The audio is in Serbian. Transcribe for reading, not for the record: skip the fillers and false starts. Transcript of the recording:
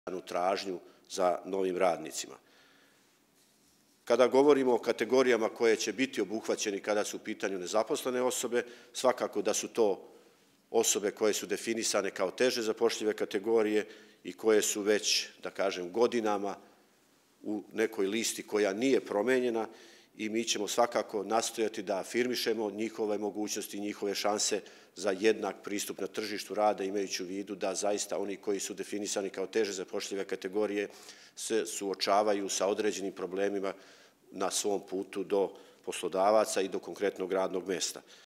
tražnju za novim radnicima. Kada govorimo o kategorijama koje će biti obuhvaćeni kada su u pitanju nezaposlene osobe, svakako da su to osobe koje su definisane kao teže zapošljive kategorije i koje su već, da kažem, godinama u nekoj listi koja nije promenjena i mi ćemo svakako nastojati da afirmišemo njihove mogućnosti i njihove šanse za jednak pristup na tržištu rada, imajući u vidu da zaista oni koji su definisani kao teže zapošljive kategorije se suočavaju sa određenim problemima na svom putu do poslodavaca i do konkretnog radnog mesta.